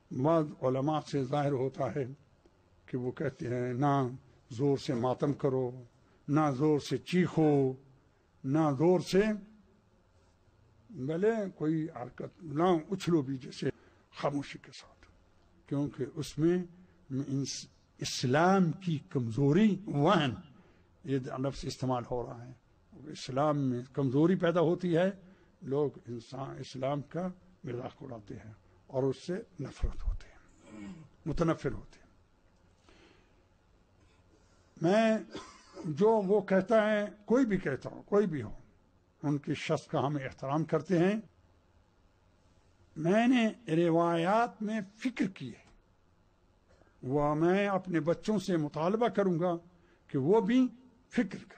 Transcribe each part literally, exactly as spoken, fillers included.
بعض علماء سے ظاہر ہوتا ہے کہ وہ کہتے ہیں نہ زور سے ماتم کرو، نہ زور سے چیخو، نہ زور سے بھلے کوئی حرکت نہ اچھلو بھی، جیسے خاموشی کے ساتھ، کیونکہ اس میں اسلام کی کمزوری وہن یہ لفظ استعمال ہو رہا ہے، اسلام میں کمزوری پیدا ہوتی ہے، لوگ انسان اسلام کا مذاق اڑاتے ہیں اور اس سے نفرت ہوتے ہیں، متنفر ہوتے ہیں۔ میں جو وہ کہتا ہے، کوئی بھی کہتا ہوں، کوئی بھی ہو، ان کی شخص کا ہم احترام کرتے ہیں۔ میں نے روایات میں فکر کی ہے، وہ میں اپنے بچوں سے مطالبہ کروں گا کہ وہ بھی فکر کریں۔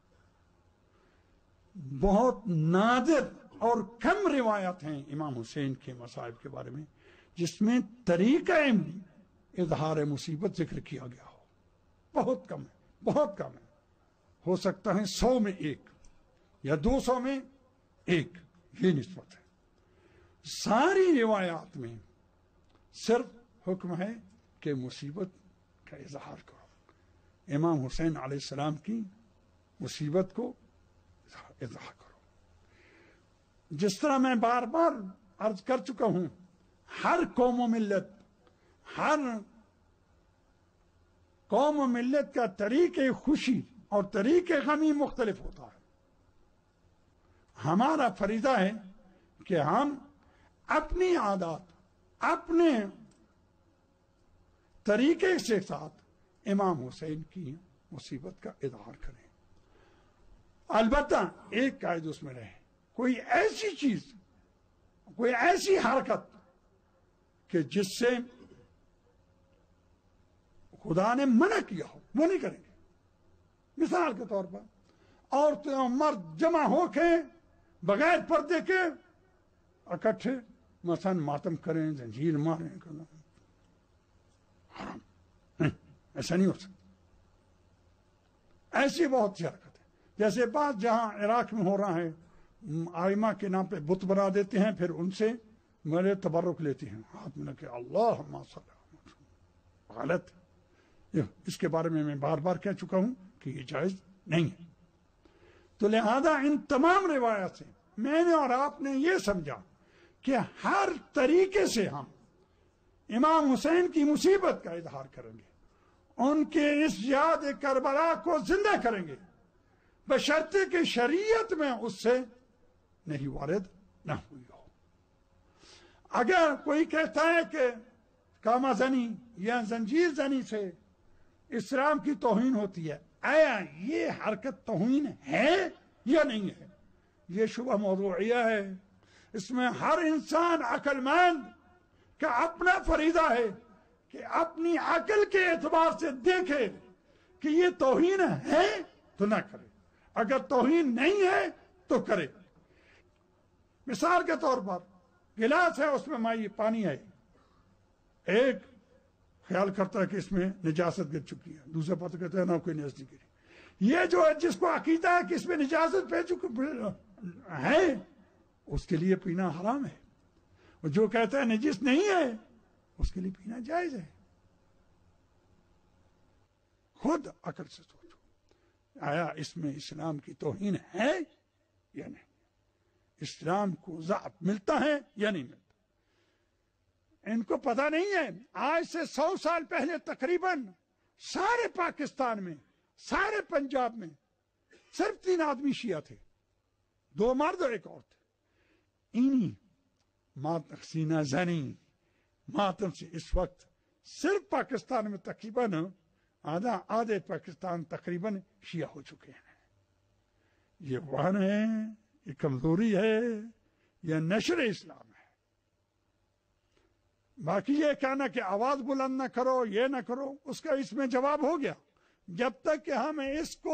بہت نادر اور کم روایات ہیں امام حسین کے مصائب کے بارے میں جس میں طریقہ اظہار مصیبت ذکر کیا گیا ہو، بہت کم ہے، بہت کم ہے، ہو سکتا ہے سو میں ایک یا دو سو میں ایک، یہ نسبت ہے۔ ساری روایات میں صرف حکم ہے کہ مصیبت کا اظہار کرو، امام حسین علیہ السلام کی مصیبت کو اظہار کرو۔ جس طرح میں بار بار عرض کر چکا ہوں، ہر قوم و ملت ہر قوم و ملت کا طریقہ خوشی اور طریقہ غمی مختلف ہوتا ہے۔ ہمارا فریضہ ہے کہ ہم اپنی عادات، اپنے طریقے سے ساتھ امام حسین کی مصیبت کا اظہار کریں۔ البتہ ایک قاعدہ اس میں رہے، کوئی ایسی چیز، کوئی ایسی حرکت کہ جس سے خدا نے منع کیا ہو، وہ نہیں کریں گے۔ مثال کے طور پر عورتیں اور مرد جمع ہو کے بغیر پردے کے اکٹھے مثلا ماتم کریں، زنجیر ماریں، حرام نہیں، ایسا نہیں ہو سکتا۔ ایسی بہت سی حرکت ہے، جیسے بات جہاں عراق میں ہو رہا ہے، آئمہ کے نام پہ بت بنا دیتے ہیں، پھر ان سے میرے تبرک لیتے ہیں، ہاتھ میں لگے اللہم صلی اللہ، غلط۔ اس کے بارے میں میں بار بار کہہ چکا ہوں کہ یہ جائز نہیں ہے۔ تو لہذا ان تمام روایات سے میں نے اور آپ نے یہ سمجھا کہ ہر طریقے سے ہم امام حسین کی مصیبت کا اظہار کریں گے، ان کے اس یاد کربلا کو زندہ کریں گے، بشرطے کہ شریعت میں اس سے نہیں وارد نہ ہوئی ہو۔ اگر کوئی کہتا ہے کہ کاما زنی یا زنجیر زنی سے اسلام کی توہین ہوتی ہے، آیا یہ حرکت توہین ہے یا نہیں ہے؟ یہ شبہ موضوعیہ ہے۔ اس میں ہر انسان عقل مند کا اپنا فریضہ ہے کہ اپنی عقل کے اعتبار سے دیکھے کہ یہ توہین ہے تو نہ کرے، اگر توہین نہیں ہے تو کرے۔ مثال کے طور پر گلاس ہے، اس میں مائی پانی ہے، ایک خیال کرتا ہے کہ اس میں نجاست گر چکی ہے، دوسرا پتہ کہتا ہے نہ کوئی نجاست نہیں گری۔ یہ جو ہے جس کو عقیدہ ہے کہ اس میں نجاست پہ چکی ہے، اس کے لیے پینا حرام ہے، اور جو کہتا ہے نجس نہیں ہے اس کے لیے پینا جائز ہے۔ خود عقل سے سوچو، آیا اس میں اسلام کی توہین ہے یا نہیں؟ اسلام کو ضعف ملتا ہے یا نہیں ملتا؟ ان کو پتہ نہیں ہے، آج سے سو سال پہلے تقریباً سارے پاکستان میں، سارے پنجاب میں صرف تین آدمی شیعہ تھے، دو مرد اور ایک عورت۔ انہی ماتم سینہ زنی ماتم سے اس وقت صرف پاکستان میں تقریباً آدھا آدھے پاکستان تقریباً شیعہ ہو چکے ہیں۔ یہ وہن ہے، یہ کمزوری ہے، یہ نشر اسلام ہے۔ باقی یہ کہنا کہ آواز بلند نہ کرو، یہ نہ کرو، اس کا اس میں جواب ہو گیا۔ جب تک کہ ہم اس کو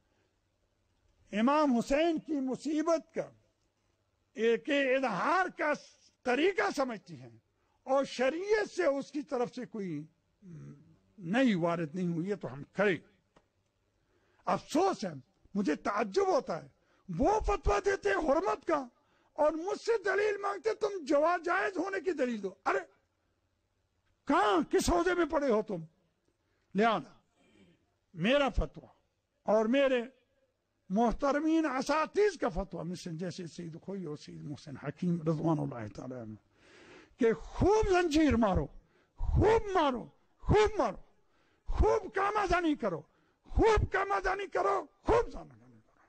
امام حسین کی مصیبت کا ایک اظہار کا طریقہ سمجھتی ہیں اور شریعت سے اس کی طرف سے کوئی نئی وارد نہیں ہوئی ہے تو ہم کریں۔ افسوس ہے، مجھے تعجب ہوتا ہے، وہ فتویٰ دیتے ہیں حرمت کا اور مجھ سے دلیل مانگتے تم جواز جائز ہونے کی دلیل دو۔ ارے کہاں کس عہدے میں پڑے ہو تم؟ لہذا میرا فتویٰ اور میرے محترمین اساتذ کا فتویٰ مثل جیسے سید خوئی اور سید محسن حکیم رضوان اللہ تعالیٰ عنہ کہ خوب زنجیر مارو، خوب مارو، خوب مارو، خوب کامازانی کرو، خوب کامازانی کرو، خوب زنجانی کرو،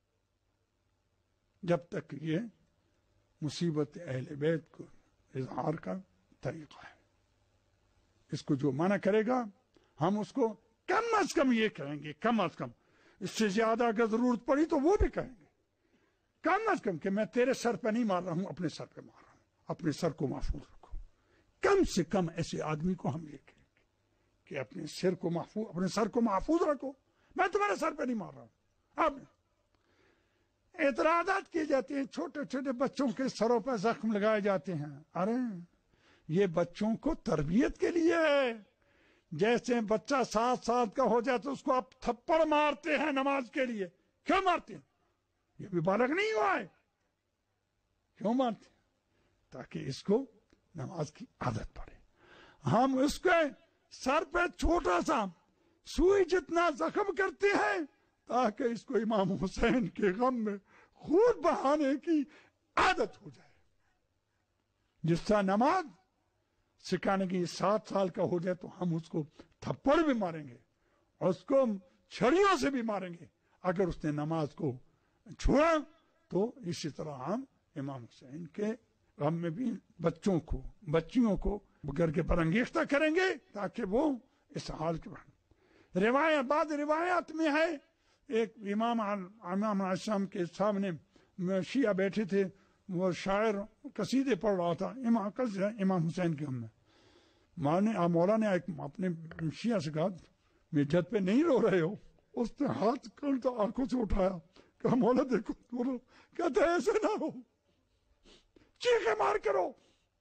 جب تک یہ مصیبت اہل بیت کو اظہار کا طریقہ ہے۔ اس کو جو منع کرے گا ہم اس کو کم از کم یہ کہیں گے، کم از کم، اس سے زیادہ اگر ضرورت پڑی تو وہ بھی کہیں گے، کم از کم کہ میں تیرے سر پہ نہیں مار رہا ہوں، اپنے سر پہ مار رہا ہوں، اپنے سر کو محفوظ رکھو۔ کم سے کم ایسے آدمی کو ہم یہ کہیں گے کہ اپنے سر کو محفوظ اپنے سر کو محفوظ رکھو، میں تمہارے سر پہ نہیں مار رہا ہوں۔ اب اعتراضات کیے جاتے ہیں، چھوٹے چھوٹے بچوں کے سروں پہ زخم لگائے جاتے ہیں۔ ارے یہ بچوں کو تربیت کے لیے ہے، جیسے بچہ سات سال کا ہو جائے تو اس کو آپ تھپڑ مارتے ہیں نماز کے لیے، کیوں مارتے ہیں؟ یہ بھی بالغ نہیں ہوا ہے، کیوں مارتے ہیں؟ تاکہ اس کو نماز کی عادت پڑے۔ ہم اس کے سر پہ چھوٹا سا سوئی جتنا زخم کرتے ہیں تاکہ اس کو امام حسین کے غم میں خون بہانے کی عادت ہو جائے۔ جس طرح نماز سکھانے کی سات سال کا ہو جائے تو ہم اس کو تھپڑ بھی ماریں گے، اس کو چھڑیوں سے بھی ماریں گے اگر اس نے نماز کو چھوڑا۔ تو اسی طرح ہم امام حسین کے غم میں بھی بچوں کو بچیوں کو کر کے برانگیختہ کریں گے تاکہ وہ اس حال کے بعد روایت بعض روایات میں ہے، ایک امام امام السلام کے سامنے شیعہ بیٹھے تھے، وہ شاعر قصیدے پڑھ رہا تھا امام امام حسین کے غم میں، مانے مولا نے ایک اپنے شیعہ سے کہا میجت پہ نہیں رو رہے ہو؟ اس نے ہاتھ کھولتا آنکھوں سے اٹھایا، کہا مولا دیکھو بولو، کہتے ایسے نہ ہو، چیخے مار کرو،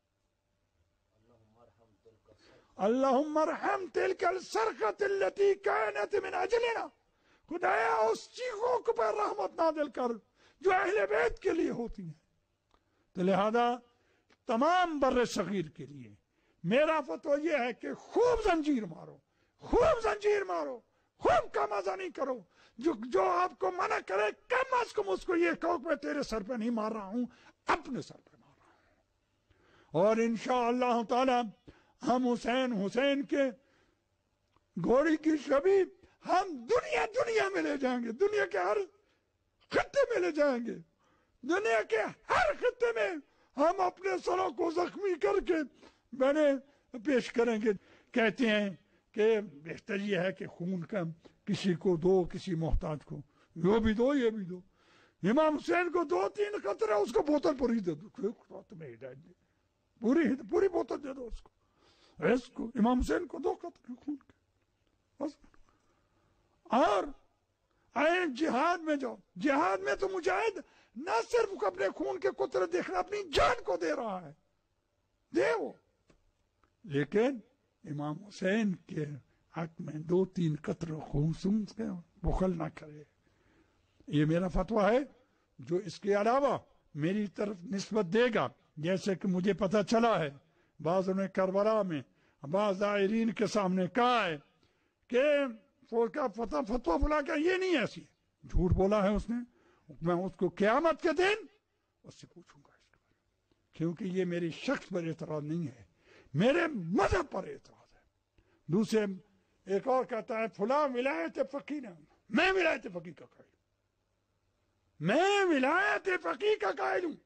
اللہم ارحم تلک الصرخۃ التي كانت من اجلنا، خدایا اس چیخوں کو پر رحمت نازل کر جو اہل بیت کے لیے ہوتی ہیں۔ تو لہذا تمام بر صغیر کے لیے میرا فتویٰ یہ ہے کہ خوب زنجیر مارو، خوب زنجیر مارو، خوب کامازانی کرو، جو جو آپ کو منع کرے کم از کم اس کو یہ کہو میں تیرے سر پہ نہیں مار رہا ہوں، اپنے سر پہ مار رہا ہوں۔ اور انشاءاللہ تعالی ہم حسین حسین کے گھوڑی کی شبیہ ہم دنیا دنیا میں لے جائیں گے، دنیا کے ہر خطے میں لے جائیں گے، دنیا کے ہر خطے میں ہم اپنے سروں کو زخمی کر کے میں نے پیش کریں گے۔ کہتے ہیں کہ بہتر یہ ہے کہ خون کا کسی کو دو، کسی محتاج کو، وہ بھی دو یہ بھی دو۔ امام حسین کو دو تین قطرے اس کو بوتل پوری دے دو، تمہیں ہدایت دے، پوری پوری بوتل دے دو اس کو، اس کو امام حسین کو دو قطرے خون کے بس۔ اور آئے جہاد میں جاؤ، جہاد میں تو مجاہد نہ صرف اپنے خون کے قطرے دیکھنا، اپنی جان کو دے رہا ہے، دے وہ، لیکن امام حسین کے حق میں دو تین قطرے خون سن کے بخل نہ کرے۔ یہ میرا فتویٰ ہے۔ جو اس کے علاوہ میری طرف نسبت دے گا، جیسے کہ مجھے پتہ چلا ہے بعض نے کربلا میں بعض زائرین کے سامنے کہا ہے کہ فتح فتویٰ بلا کر یہ نہیں ایسی ہے، جھوٹ بولا ہے اس نے، میں اس کو قیامت کے دن اس سے پوچھوں گا اس کے بارے میں، کیونکہ یہ میری شخص پر اعتراض نہیں ہے، میرے مذہب پر اعتراض ہے۔ دوسرے ایک اور کہتا ہے فلاں ولایت فقیہ ہے، میں ولایت فقیہ کا قائل ہوں، میں ولایت فقیہ کا قائل ہوں۔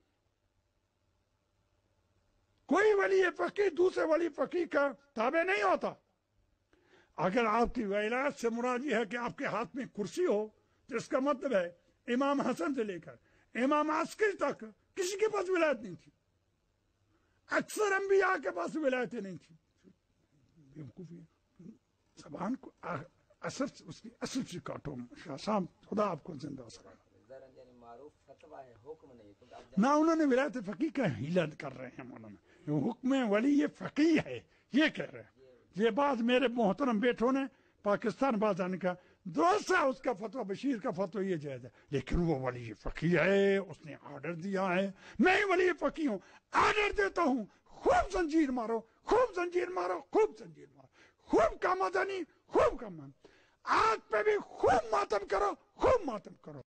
کوئی ولی فقیہ دوسرے ولی فقیہ کا تابع نہیں ہوتا۔ اگر آپ کی ولایت سے مراد یہ ہے کہ آپ کے ہاتھ میں کرسی ہو تو اس کا مطلب ہے امام حسن سے لے کر امام عسکری تک کسی کے پاس ولایت نہیں تھی، اکثر انبیاء کے پاس ولایتیں نہیں تھی۔ زبان کو اصل اس کی اصل سے کاٹو، شاہ صاحب خدا آپ کو زندہ سرا۔ نہ انہوں نے ولایت فقیہ کا ہیلا کر رہے ہیں، مولانا حکم ولی یہ فقیہ ہے یہ کہہ رہے ہیں۔ یہ بات میرے محترم بیٹوں نے پاکستان باز آنے کا دوسرا اس کا فتویٰ بشیر کا فتویٰ یہ جائز ہے، لیکن وہ ولی فقیہ ہے، اس نے آرڈر دیا ہے، میں ولی فقیہ ہوں، آرڈر دیتا ہوں خوب زنجیر مارو، خوب زنجیر مارو، خوب زنجیر مارو، خوب کامادانی، خوب کام، آگ پہ بھی خوب ماتم کرو، خوب ماتم کرو.